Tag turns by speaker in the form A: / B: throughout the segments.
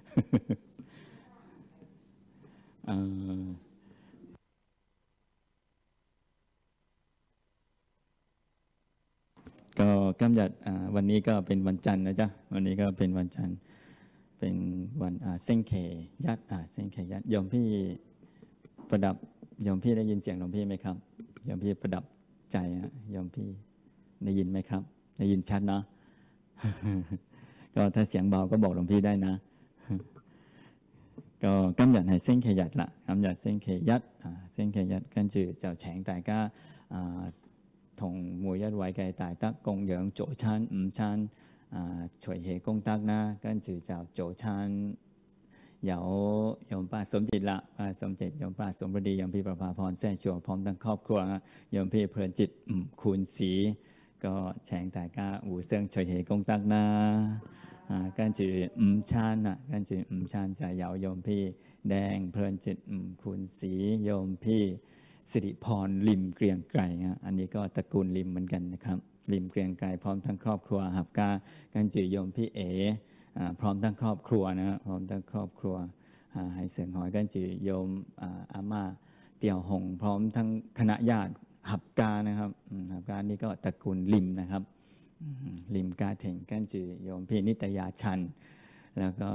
A: เอ่อก็กำหยัดวันนี้ก็เป็นวันจันทร์นะจ๊ะวันนี้ก็เป็นวันจันทร์เป็นวันเส้นเขยัดเส้นเขยัดโยมพี่ประดับโยมพี่ได้ยินเสียงหลวงพี่ไหมครับโยมพี่ประดับใจโยมพี่ได้ยินไหมครับได้ยินชัดเนาะ ก็ถ้าเสียงเบาก็บอกหลวงพี่ได้นะก็今日係星期日啦，今日星期一星期一跟住就請大家同每一位嘅大德供養早餐、午餐隨喜功德啦，跟住就早餐有โยมป้าสมจิตละป้าสมจิตโยมป้าสมฤดีโยมพี่ประภาพรแท้ชัวพร้อมทั้งครอบครัวโยมพี่เพลินจิตคูณศรีก็แฉงแต่ก้าหูเซิงช่วยเหตุกงตักนะ跟住午餐跟住午餐就有โยมพี่แดงเพลินจิตคูณศรีโยมพี่สิริพรริมเกรียงไกรอันนี้ก็ตระกูลริมเหมือนกันนะครับริมเกรียงไกรพร้อมทั้งครอบครัวหับกากันจืโยมพี่เอพร้อมทั้งครอบครัวนะพร้อมทั้งครอบครัวให้เสียงหอยกันจืโยมอาม่าเตี่ยวหงพร้อมทั้งคณะญาติหับกานะครับหับกานี่ก็ตระกูลริมนะครับริมกาเถงกันจืโยมพี่นิตยาชันแล้วก็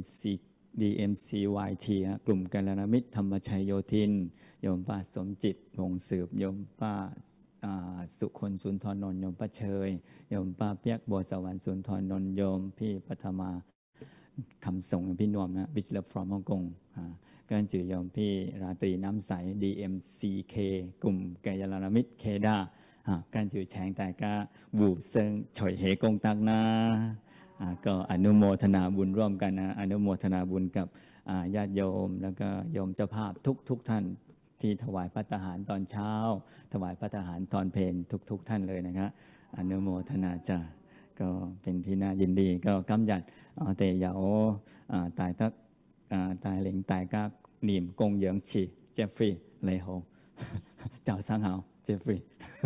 A: DMCYT กลุ่มกัลยาณมิตรธรรมชัยโยธินโยมป้าสมจิตวงสืบโยมป้าสุคนสุนทรนนท์โยมป้าเชยโยมป้าเปียกบัวสวรรค์สุนทรนนท์โยมพี่ปฐมาคำส่งพี่นวมนะบิสเลฟฟรอมฮ่องกงกันจือโยมพี่ราตรีน้ำใส DMCK กลุ่มกัลยาณมิตรเคดากันจือแฉงแต่ก็บูเซิงฉอยเหกงตักนะก็อนุโมทนาบุญร่วมกันนะอนุโมทนาบุญกับญาติโยมแล้วก็โยมเจ้าภาพทุกท่านที่ถวายภัตตาหารตอนเช้าถวายภัตตาหารตอนเพลทุกท่านเลยนะครับอนุโมทนาจ้าก็เป็นที่น่ายินดีก็กำจัดแต่เหยาตายทักตายเหลงตายก็หนิมกงเหยิงฉีเจฟฟรีย์เลยโหเจ้าสังหาวเจฟฟรีย์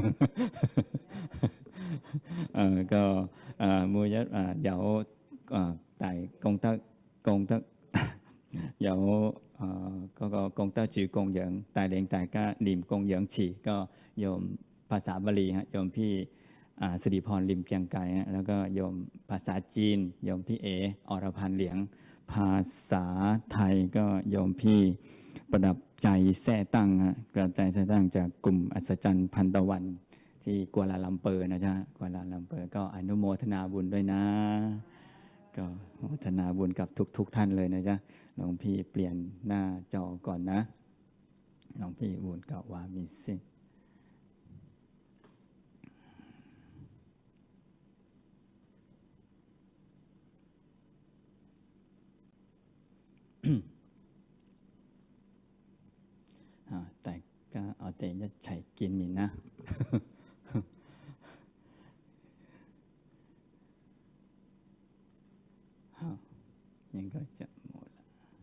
A: ก็มือยัดเหยาตายกงทัก有嗰個功德主供養帶領大家念供養詞ก็โยมภาษาบาลีโยมพี่สิริพรริมเกรียงไกรแล้วก็โยมภาษาจีนโยมพี่เออรพันธ์เหลียงภาษาไทยก็โยมพี่ประดับใจแท้ตั้งประดับใจแท้ตั้งจากกลุ่มอัศจรรย์พันตะวันที่กัวลาลัมเปอร์นะจ๊ะกัวลาลัมเปอร์ก็อนุโมทนาบุญด้วยนะก็โมทนาบุญกับทุกท่านเลยนะจ๊ะหลวงพี่เปลี่ยนหน้าจอก่อนนะหลวงพี่บุญกับวามิสิ大家我哋一齊見面啦好應該就冇啦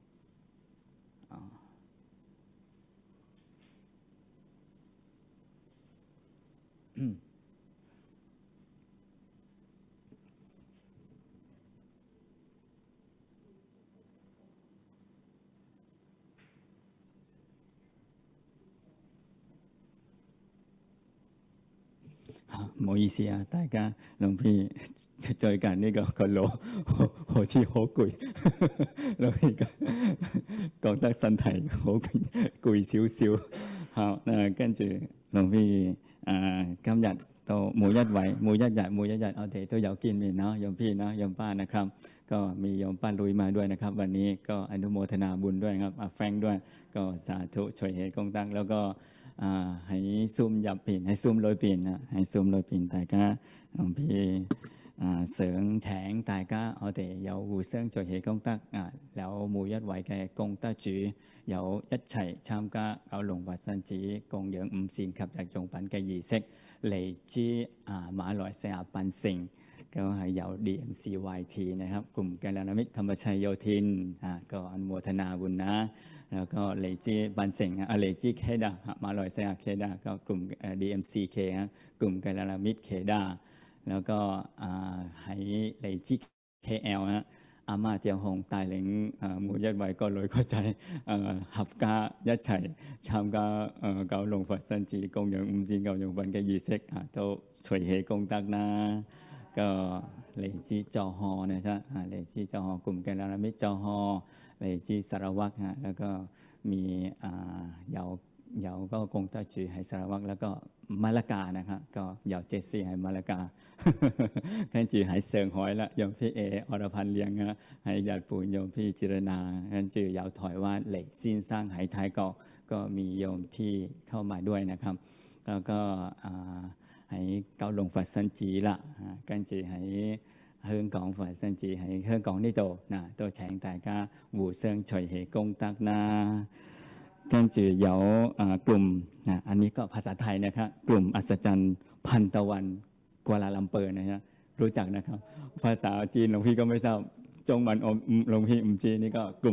A: 唔好意思大家หลวงพี่最近呢個腦好似好攰หลวงพี่覺得身體好攰少少好跟住หลวงพี่今日到每一位每一日我哋都有見面เนาะโยมพี่เนาะโยมป้านะครับก็มีโยมป้าลุยมาด้วยนะครับวันนี้ก็อนุโมทนาบุญด้วยครับแฟรงค์ด้วยก็สาธุช่วยเหตุกงตังแล้วก็ให้ซูมยับปิ่นให้ซูมลอยปิ่นให้ซูมลอยปิ่นแต่ก็หลวงพี่เสริงแฉงแต่ก็我哋有互相隨喜功德แล้ว每一位嘅功德主有一齊參加九龍佛山寺供養五善及日用品嘅儀式嚟自馬來西亞檳城ก็係有 DMCYT นะครับกลุ่มกัลยาณมิตรธรรมชัยโยธินก็อนุโมทนาบุญนะแล้วก็เลจีบันเซงเลจีเคดามาลอยเซียเคดาก็กลุ่ม DMCK กลุ่มกัลยาณมิตรเคดาแล้วก็ให้เลจี KL 阿媽趙紅帶領每一位個女個仔合家一齊參加九龍佛生寺供養五線舊用品嘅儀式都隨喜功德นะก็嚟自จอฮอนะครับ嚟自จอฮอกลุ่มกัลยาณมิตรจอฮอ嚟自สารวัตรแล้วก็มีเหยาก็คงจะ住喺สารวัตรแล้วก็มะละกานะครับก็เหยาเจซี่喺มะละกา跟住喺上海啦，用พี่อรพันธ์เลี้ยง啊，喺日本用พี่จิรนา跟住有台灣嚟先生喺泰國ก็มีโยมพี่เข้ามาด้วยนะครับแล้วก็喺九龍佛生寺啦，跟住喺香港佛生寺喺香港呢度都請大家互相隨喜功德นะ跟住有กลุ่มอันนี้ก็ภาษาไทยนะครับกลุ่มอัศจรรย์พันตะวันกัวลาลัมเปอร์นะครับรู้จักนะครับภาษาจีนหลวงพี่ก็ไม่ทราบจงมันหลวงพี่จีนนี่ก็กลุ่ม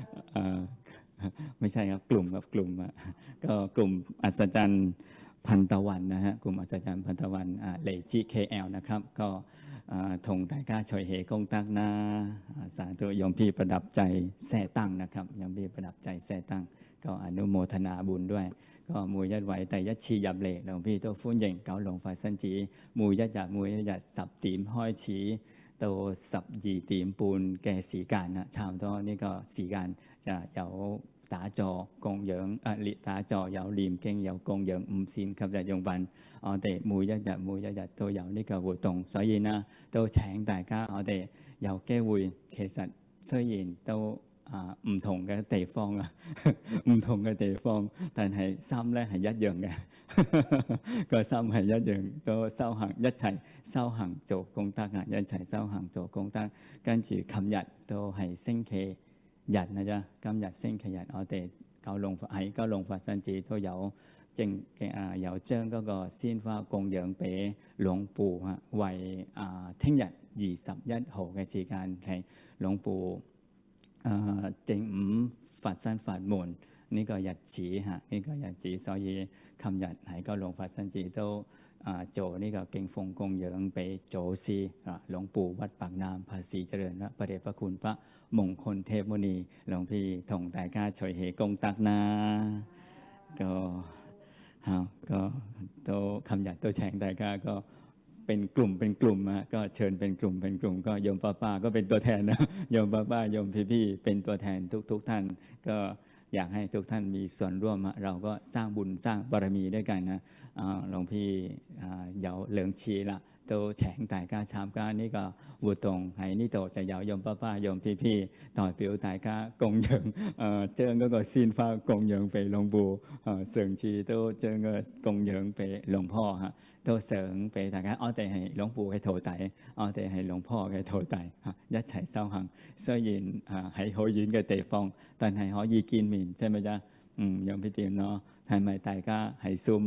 A: ไม่ใช่ครับกลุ่มกับกลุ่มก็กลุ่มอัศจรรย์พันตะวันนะฮะกลุ่มอัศจรรย์พันตะวันเหล่จี KL นะครับก็ถงไต้ก้าช่วยเหกงตักนาสาธุโยมพี่ประดับใจแท่ตั้งนะครับโยมพี่ประดับใจแท่ตั้งก็อนุโมทนาบุญด้วยก็มวยยัดไหวแต่ยัดชียับเล่หลวงพี่ตัวฟุ้นเย่งเกาหลงฝ่ายสันจีมวยยัดหยัดมวยยัดหยัดสับตีมห้อยชีตัวสับยีตีมปูนแก่สีการนะชาวตัวนี่ก็สีการจะ有打坐供養打坐有念經有供養五線及日用品我哋每一日都有呢個活動所以呢都請大家我哋有機會其實雖然都唔同嘅地方唔同嘅地方但係心咧係一樣嘅個心係一樣都修行一齊修行做功德一齊修行做功德跟住琴日都係星期日นะจ๊ะ今日星期日我哋喺九龍佛生寺都有將嗰個鮮花供養俾หลวงปู่為聽日21號嘅時間係หลวงปู่正午佛生法門呢個日子呢個日子所以琴日喺九龍佛生寺都做呢個敬奉供養俾祖師หลวงปู่วัดปากน้ำภาษีเจริญพระเดชพระคุณพระมงคลเทพมุนีหลวงพี่ถงแต่ก้าช่วยเหกงตักนะก็โตคำหยัดโตแฉงแต่ก้าก็เป็นกลุ่มก็เชิญเป็นกลุ่มก็โยมป้าก็เป็นตัวแทนนะโยมป้าโยมพี่เป็นตัวแทนทุกท่านก็อยากให้ทุกท่านมีส่วนร่วมเราก็สร้างบุญสร้างบารมีด้วยกันนะหลวงพี่有兩次啦都請大家參加呢個活動喺呢度就有โยมป้าโยมพี่代表大家供養將嗰個鮮花供養俾หลวงปู่上次都將個供養俾หลวงพ่อ都想俾大家我哋係หลวงปู่嘅徒弟我哋係หลวงพ่อ嘅徒弟一齊修行雖然喺好遠嘅地方但係可以見面ใช่ไหมจ๊ะโยมพี่ติ๋มเนาะ係咪大家係 Zoom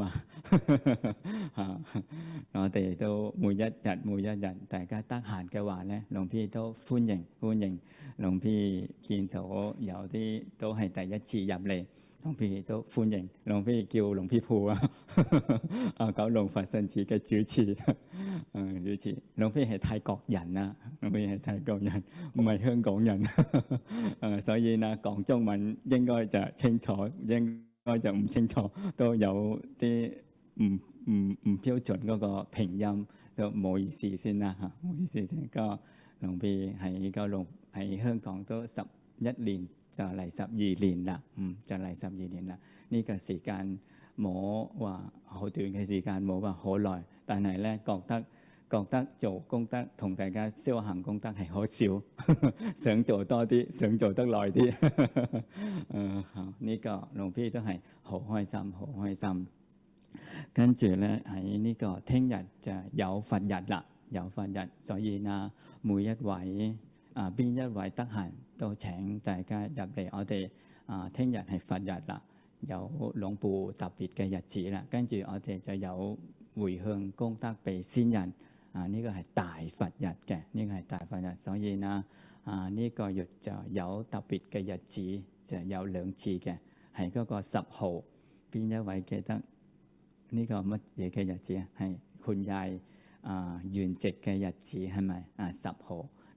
A: 我哋都每一日大家得閒嘅話咧หลวงพี่都歡迎หลวงพี่見到有啲都係第一次入嚟หลวงพี่都歡迎หลวงพี่叫หลวงพี่ภู九龍佛生寺嘅主持หลวงพี่係泰國人หลวงพี่係泰國人唔係香港人所以呢講中文應該就清楚應該就唔清楚都有啲唔標準嗰個拼音都唔好意思先啦唔好意思先ก็หลวงพี่喺九龍喺香港都11年就嚟12年啦就嚟12年啦呢個時間冇話好短嘅時間冇話好耐但係咧覺得做功德同大家修行功德係好少想做多啲想做得耐啲呢個หลวงพี่都係好開心跟住咧喺呢個聽日就有佛日啦有佛日所以呢每一位邊一位得閒都請大家入嚟我哋聽日係佛日啦有หลวงปู่特別嘅日子啦跟住我哋就有回向功德俾先人呢個係大佛日嘅呢個係大佛日所以呢呢個月就有特別嘅日子就有2次嘅係嗰個10號邊一位記得呢個乜嘢嘅日子係คุณยาย圓寂嘅日子係咪10號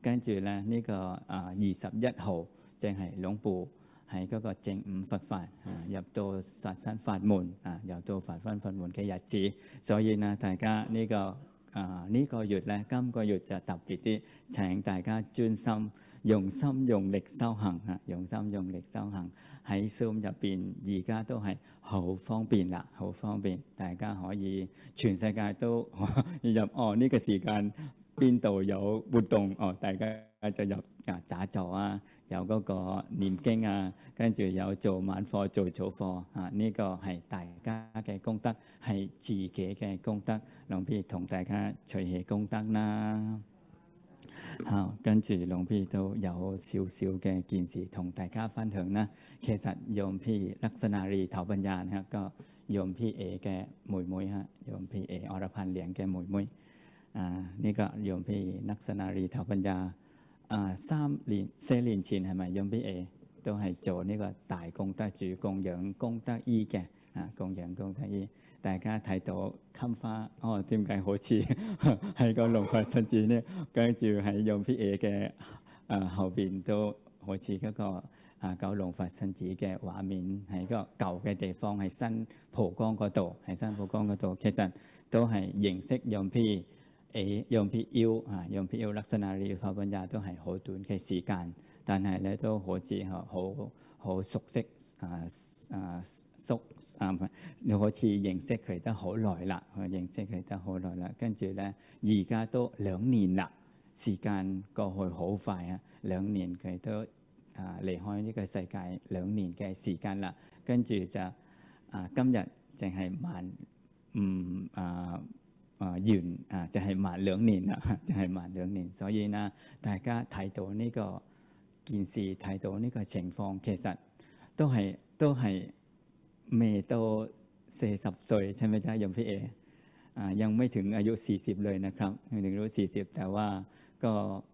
A: 跟住咧呢個21號正係หลวงปู่喺嗰個正午佛法入到佛身法門入到佛身法門嘅日子，所以呢大家呢個月咧，今個月就特別啲，請大家專心用心用力修行用心用力修行喺 Zoom 入邊，而家都係好方便啦，好方便，大家可以全世界都入呢個時間邊度有活動大家就入打坐有嗰個念經跟住有做晚課做早課呢個係大家嘅功德，係自己嘅功德，หลวงพี่同大家隨喜功德啦。跟住หลวงพี่都有少少嘅件事同大家分享啦。其實โยมพี่ลักษณารีเถาปัญญาก็โยมพี่เอ嘅妹妹โยมพี่เออรพันธ์เหลียง嘅妹妹呢個โยมพี่ลักษณารีเถาปัญญา4年前係咪โยมพี่เอ都係做呢個大功德主供養功德衣嘅供養功德衣，大家睇到襟花點解好似係個龍佛神字呢？跟住喺โยมพี่เอ嘅後邊都好似嗰個九龍佛神字嘅畫面，喺個舊嘅地方喺新蒲崗嗰度，喺新蒲崗嗰度，其實都係認識โยมพี่โยมพี่อิ้วโยมพี่อิ้วลักษณะรีเถาปัญญา都係好短嘅時間，但係咧都好似好熟悉好似認識佢得好耐啦，認識佢得好耐啦。跟住咧，而家都2年啦，時間過去好快2年佢都離開呢個世界2年嘅時間啦。跟住就今日淨係完就係滿2年啦，就係滿2年。所以呢，大家睇到呢個件事，睇到呢個情況，其實都係未到40歲ใช่ไหมจ๊ะโยมพี่เอยังไม่ถึงอายุ40เลยนะครับไม่ถึงอายุ40แต่ว่าก็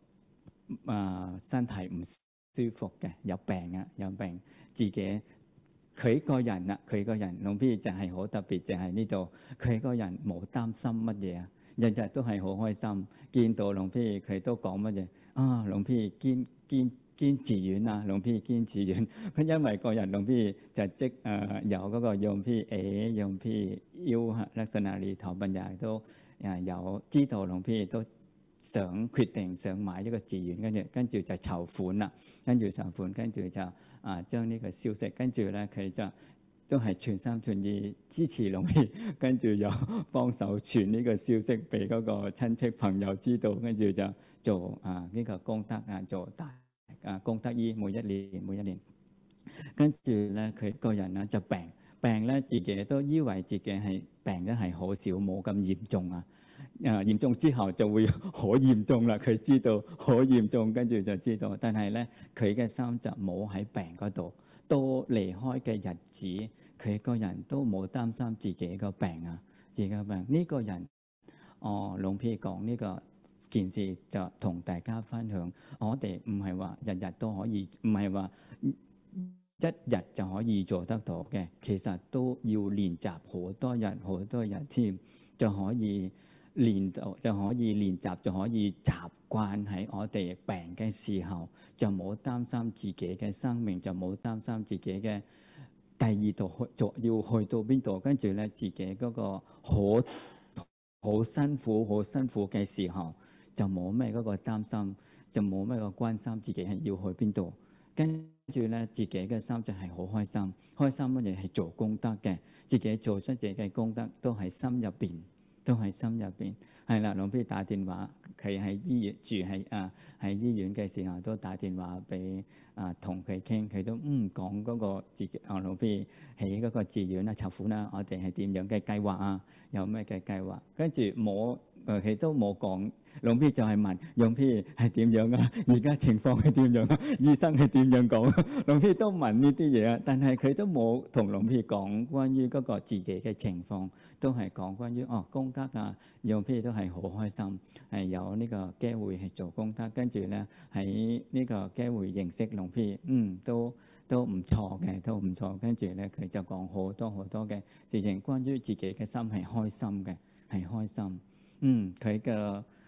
A: 身體唔舒服嘅，有病自己佢個人หลวงพี่就係好特別，就係呢度佢個人冇擔心乜嘢日日都係好開心，見到หลวงพี่佢都講乜嘢หลวงพี่堅持院หลวงพี่堅持院佢因為個人หลวงพี่就有嗰個โยมพี่โยมพี่อิ้วลักษณะรีเถาปัญญา都有知道หลวงพี่都想決定想買一個寺院，跟住就籌款啦，跟住就將呢個消息，跟住咧佢就都係全心全意支持หลวงพี่，跟住又幫手傳呢個消息俾嗰個親戚朋友知道，跟住就做呢個功德做大功德衣，每一年，跟住咧佢個人就病咧，自己都以為自己係病得係好少，冇咁嚴重嚴重之後就會好嚴重啦，佢知道好嚴重，跟住就知道，但係咧佢嘅心就冇喺病嗰度，到離開嘅日子，佢個人都冇擔心自己個病呢個人หลวงพี่講呢個件事就同大家分享，我哋唔係話日日都可以，唔係話一日就可以做得到嘅，其實都要練習好多日添，就可以練習，就可以習慣喺我哋病嘅時候，就冇擔心自己嘅生命，就冇擔心自己嘅第二度要去到邊度，跟住咧自己嗰個好辛苦嘅時候，就冇咩嗰個擔心，就冇咩個關心自己係要去邊度，跟住咧自己嘅心就係好開心乜嘢係做功德嘅，自己做出自己嘅功德都喺心入邊。係啦，หลวงพี่打電話，佢喺醫院住喺醫院嘅時候都打電話俾同佢傾，佢都講嗰個自己หลวงพี่喺嗰個寺院籌款我哋係點樣嘅計劃有咩嘅計劃，跟住佢都冇講，หลวงพี่就係問หลวงพี่係點樣而家情況係點樣醫生係點樣講，หลวงพี่都問呢啲嘢但係佢都冇同หลวงพี่講關於嗰個自己嘅情況，都係講關於功德หลวงพี่都係好開心，係有呢個機會係做功德，跟住咧喺呢個機會認識หลวงพี่都唔錯嘅，跟住咧佢就講好多嘅事情，關於自己嘅心係開心嘅，係開心。佢嘅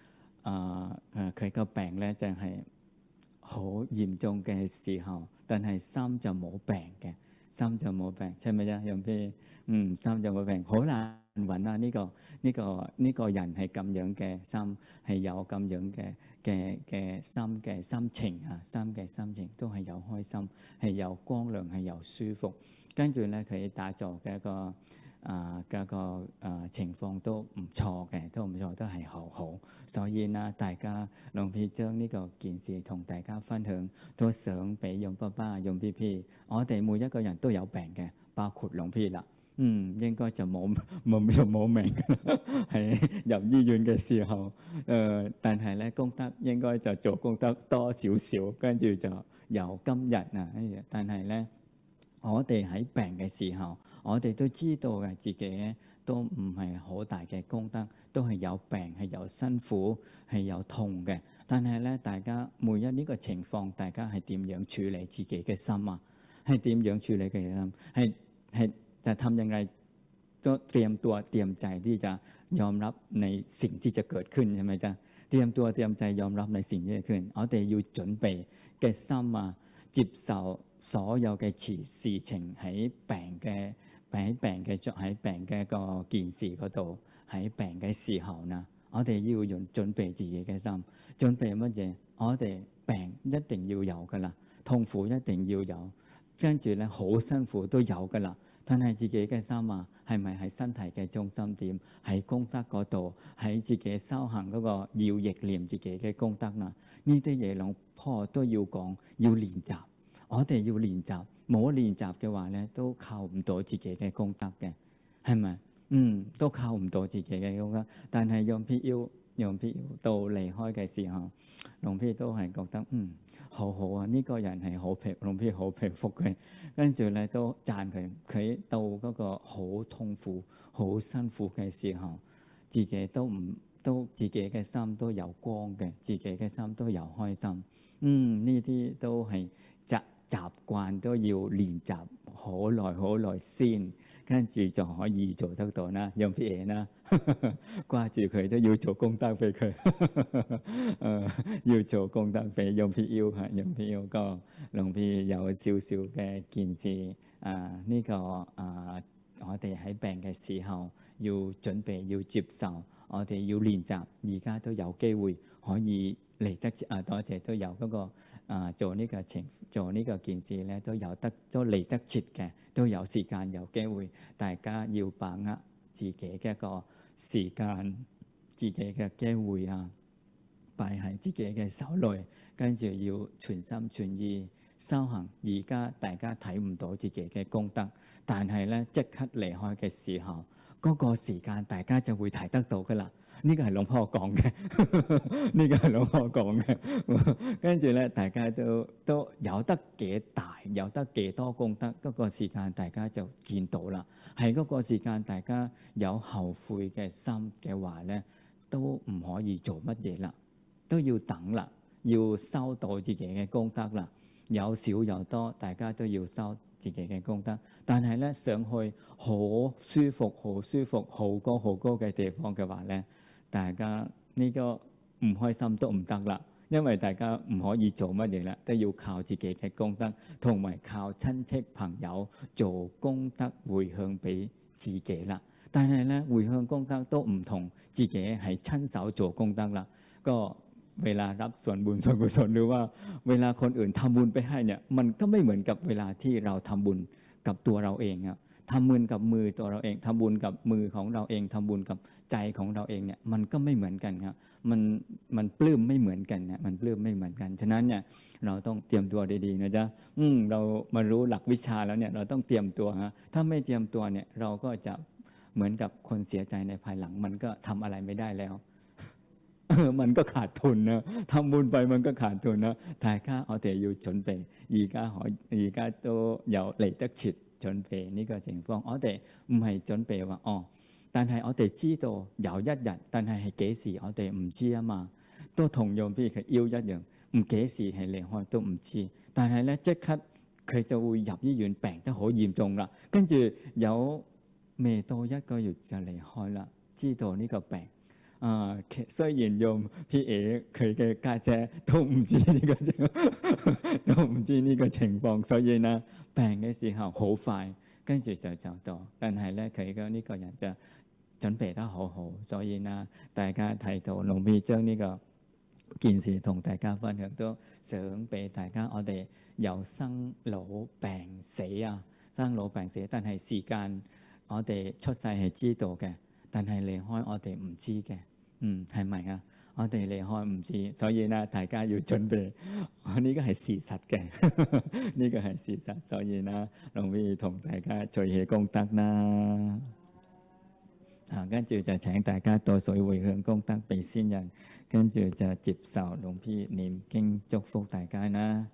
A: 佢個病咧就係好嚴重嘅時候，但係心就冇病嘅，心就冇病，ใช่ไหมจ๊ะโยมพี่心就冇病，好難揾啊！呢個人係咁樣嘅心，係有咁樣嘅心情啊，心情都係有開心，係有光亮，係有舒服。跟住咧，佢打坐嘅情況都唔錯嘅，都係好。所以呢，大家หลวงพี่將呢個件事同大家分享，都想俾โยม爸爸、โยมพี่ๆ，我哋每一個人都有病嘅，包括หลวงพี่啦。應該就冇命㗎啦，係入醫院嘅時候，但係咧功德應該就做功德多少少，跟住就由今日啊，但係咧我哋喺病嘅時候，我哋都知道嘅自己都唔係好大嘅功德，都係有病，係有辛苦，係有痛嘅。但係咧，大家每一呢個情況，大家係點樣處理自己嘅心啊？係點樣處理嘅心？係จะทำอย่างไรก็เตรียมตัวเตรียมใจที่จะยอมรับในสิ่งที่จะเกิดขึ้นใช่ไหมจ๊ะเตรียมตัวเตรียมใจยอมรับในสิ่งที่จะเกิดขึ้น我哋要準備嘅心啊，接受所有嘅事情喺病嘅個件事嗰度，喺病嘅時候呢，我哋要用準備自己嘅心，準備乜嘢？我哋病一定要有噶啦，痛苦一定要有，跟住咧好辛苦都有噶啦。但係自己嘅心啊，係咪喺身體嘅中心點？喺功德嗰度，喺自己修行嗰個要憶念自己嘅功德啊？呢啲嘢หลวงพ่อ都要講，要練習。我哋要練習，冇練習嘅話咧，都靠唔到自己嘅功德嘅，係咪？都靠唔到自己嘅功德。但係用必要到離開嘅時候，หลวงพี่都係覺得好好啊！呢個人係好หลวงพี่好佩服佢，跟住咧都讚佢。佢到嗰個好痛苦、好辛苦嘅時候，自己自己嘅心都有光嘅，自己嘅心都有開心。呢啲都係習慣都要練習好耐先，跟住就可以做得到啦。用พี่เอนะ掛住佢都要做功德俾佢要做功德俾用พี่อิวค่ะ用พี่อิวก็หลวงพี่有少少嘅件事呢個我哋喺病嘅時候要準備要接受，我哋要練習，而家都有機會可以嚟得多謝都有嗰個做呢個件事咧，都嚟得切嘅，都有時間有機會，大家要把握自己嘅一個時間，自己嘅機會啊，擺喺自己嘅手裏，跟住要全心全意修行。而家大家睇唔到自己嘅功德，但係咧即刻離開嘅時候，嗰個時間大家就會睇得到噶啦。呢個係หลวงพ่อ講嘅，呢個係หลวงพ่อ講嘅。跟住咧，大家都有得幾大，有得幾多功德，嗰個時間大家就見到啦。係嗰個時間，大家有後悔嘅心嘅話咧，都唔可以做乜嘢啦，都要等啦，要收到自己嘅功德啦。有少有多，大家都要收自己嘅功德。但係咧，上去好舒服、好高嘅地方嘅話咧，大家呢個唔開心都唔得啦，因為大家唔可以做乜嘢啦，都要靠自己嘅功德，同埋靠親戚朋友做功德回向俾自己啦。但係咧，回向功德都唔同自己係親手做功德啦。ก็เวลารับส่วนบุญส่วนกุศลหรือว่าเวลาคนอื่นทำบุญไปให้เนี่ยมันก็ไม่เหมือนกับเวลาที่เราทำบุญกับตัวเราเองครับทำบุญกับมือตัวเราเองทำบุญกับมือของเราเองทำบุญกับใจของเราเองเนี่ยมันก็ไม่เหมือนกันครับมันปลื้มไม่เหมือนกันนะมันปลื้มไม่เหมือนกันฉะนั้นเนี่ยเราต้องเตรียมตัวดีๆนะจ๊ะเรามารู้หลักวิชาแล้วเนี่ยเราต้องเตรียมตัวฮะถ้าไม่เตรียมตัวเนี่ยเราก็จะเหมือนกับคนเสียใจในภายหลังมันก็ทำอะไรไม่ได้แล้วมันก็ขาดทุนนะทำบุญไปมันก็ขาดทุนนะ大家我哋要準備而家都有嚟得切準備呢個情況，我哋唔係準備話但係我哋知道有一日，但係係幾時我哋唔知啊嘛，都同樣譬如佢腰一樣，唔幾時係離開都唔知，但係咧即刻佢就會入醫院病得好嚴重啦，跟住有未到1個月就離開啦，知道呢個病雖然用 PA 佢嘅家姐都唔知呢個都唔知呢個情況，所以呢病嘅時候好快，跟住就走到。但係咧佢嘅呢個人就準備得好好，所以呢大家睇到龍พี่將呢個件事同大家分享，都想俾大家我哋由生老病死啊，生老病死，但係時間我哋出世係知道嘅，但係離開我哋唔知嘅。係咪啊？我哋離開唔知，所以呢，大家要準備。呢個係事實嘅，呢個係事實，所以呢，龍พี่同大家隨喜功德啦。跟住就請大家倒水回向功德俾先人，跟住就接受龍พี่念經祝福大家啦。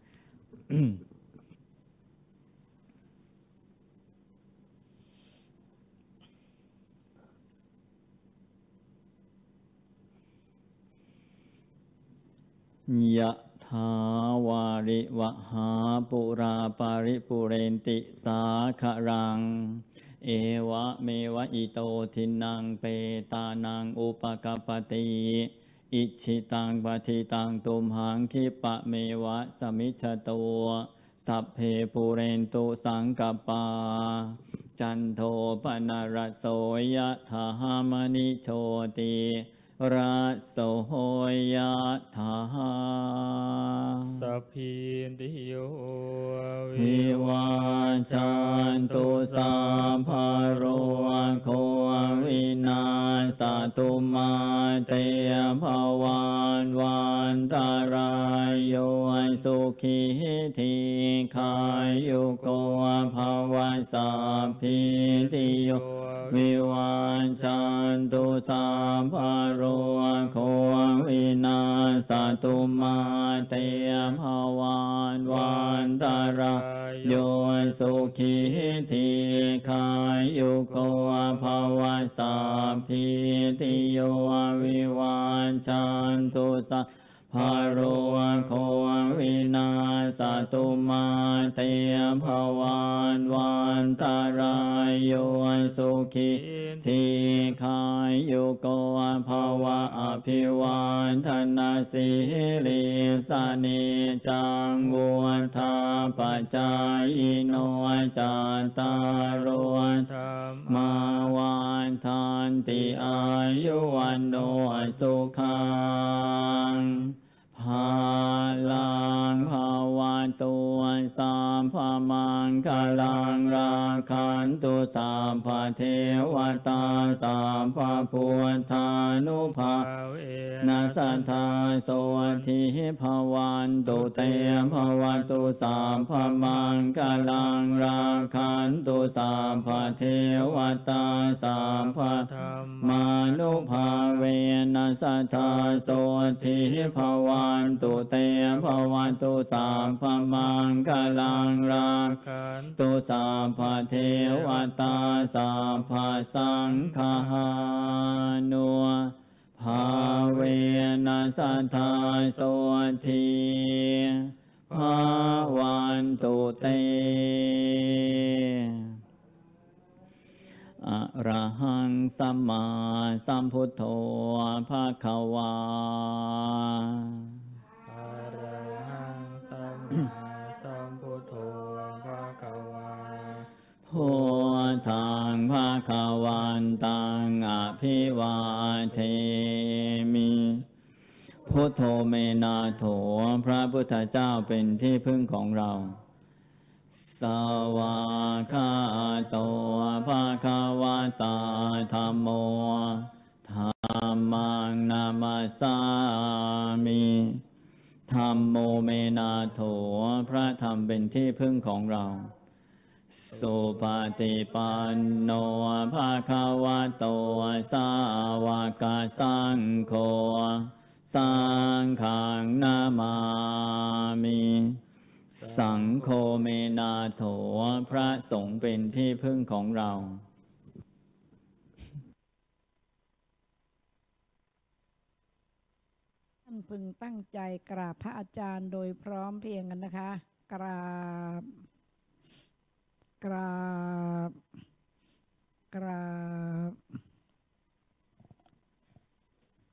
A: ยะถาวาริวหาปุราปาริปุเรนติสาครังเอวะเมวะอิโตทินังเปตานังอุปกปปติอิชิตังปฏิตังตุมหังคิปะเมวะสมิจฉโตสัพเพปุเรนตุสังกปาจันโทปนรสโสยะถามณิโชติราโสยะถา
B: สัพพิติโย
A: วิวัจจันตุสัพพะโรโควินาศตุมาเตภวันวันตรายโยสุขีทีขายุโกภวสัพพิติโยวิวัจจันตุสัพพะโรโควินาศตุมาเตภวันวันตรายโยสุขีทีขายุโกภวสัพพิติโยวิวัจจันตุสัพพะโรโควินาศตุมาเตภวันวันตรายโยสุขีทีขายุโกภวะอภิวันธนาสิริสนิจังวุฒาปัจจายโนจัตตารธรรมาวันทันติอายุวันโนสุขังภาลังภาวะตุสัมภมังคลังราคันตุสัมภเทวตาสัมภพุทธานุภาเวนัสสัทธาโสทิภวันตุเตภวตุสัมภมังคลังราคันตุสัมภเทวตาสัมภธรรมานุภาเวนัสสัทธาโสทิภวันตุเตภวตุสัมภมังคลังราคันตุสัมภเทวตาสัมภสังฆานุภาเวนัสสัทธาโสทิภวันตุเตอะระหังสัมมาสัมพุทโธภะคะวา
B: อะระหังสัมมาสัมพุทโธภะคะวา
A: พุทธังภะคะวันตังอภิวาเทมิพุทโธเมนาโถพระพุทธเจ้าเป็นที่พึ่งของเราสวากขาโตภะคะวะตาธัมโมธัมมังนามัสสามิธัมโมเมนาโถพระธรรมเป็นที่พึ่งของเราสุปฏิปันโนภะคะวะโตสาวกสังโฆสังฆังนามามิสังโฆเมนาโถพระสงฆ์เป็นที่พึ่งของเรา
C: ท่านพึงตั้งใจกราบพระอาจารย์โดยพร้อมเพรียงกันนะคะกราบกราบกราบ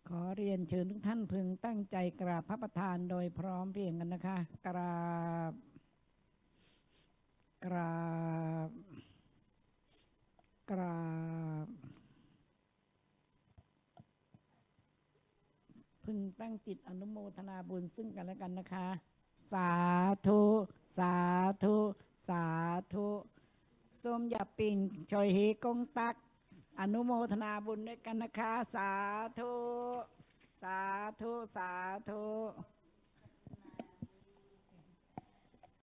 C: ขอเรียนเชิญทุกท่านพึงตั้งใจกราบพระประธานโดยพร้อมเพรียงกันนะคะ กราบ กราบ กราบ พึงตั้งจิตอนุโมทนาบุญซึ่งกันและกันนะคะ สาธุ สาธุ สาธุส้มยาปิงชอยเฮกงตัก อนุโมทนาบุญด้วยกันนะคะ สาธุ สาธุ สาธุ